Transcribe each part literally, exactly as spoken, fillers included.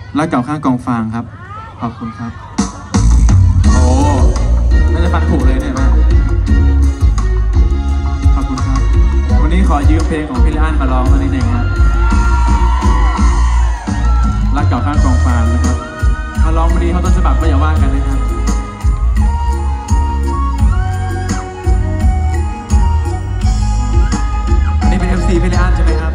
รักเก่าข้างกองฟางครับขอบคุณครับโอ้น่าจะฟันผุเลยเนี่ยนะขอบคุณครับวันนี้ขอยืมเพลงของพี่ลิอันมาร้องมานิดหนึ่งนะรักเก่าข้างกองฟางนะครับถ้าร้องไม่ดีเขาต้นฉบับก็อย่าว่ากันนะครับนี่เป็น เอฟ ซี พี่ลิอันใช่ไหมครับ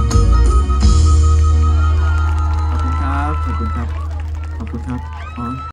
ขอบคุณครับขอบคุณครับขอบคุณครับ